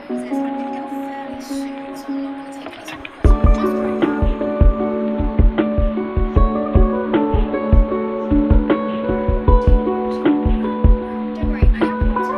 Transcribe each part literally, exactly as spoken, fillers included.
Moses, I'm going to get off fairly soon, so I'm not going to take any sort of questions just right now. Don't worry, I have water.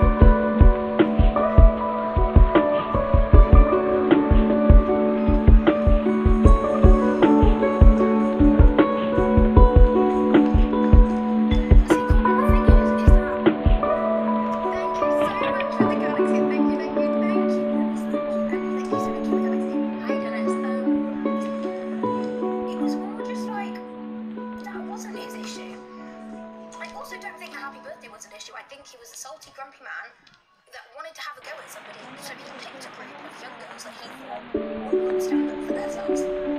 I think he was a salty, grumpy man that wanted to have a go at somebody, so he picked a group of young girls that he thought would stand up for themselves.